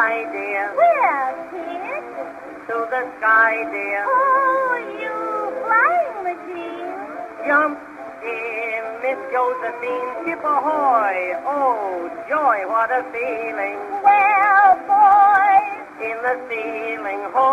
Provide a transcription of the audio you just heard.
fly, dear. Where, kid? To the sky, dear. Oh, you flying machine. Jump in, Miss Josephine, ship ahoy. Oh, joy, what a feeling. Well, boys. In the ceiling, ho,